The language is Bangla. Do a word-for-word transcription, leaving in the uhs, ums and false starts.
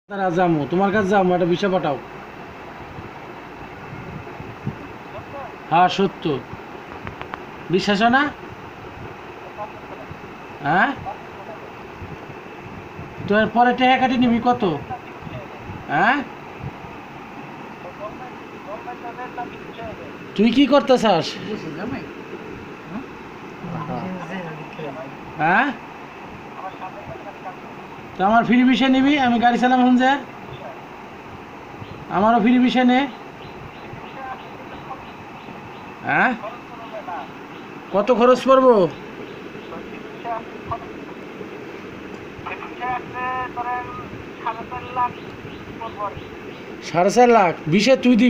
তারা যাবো তোমার কাছে যাবো একটা বিষয় পাঠাও। হ্যাঁ সত্য, বিশ্বাস হয় না? হ্যাঁ তো এরপরে টেহা কাটি নিবি কত? হ্যাঁ তুই কি করতে চাস? হ্যাঁ তো আমার ফ্রি বিষয় নিবি, আমি গাড়ি চালাম হন যে আমারও ফ্রি বিষয় নে। হ্যাঁ কত খরচ পড়বো? সাড়ে চার লাখ বিষে তুই দিবি?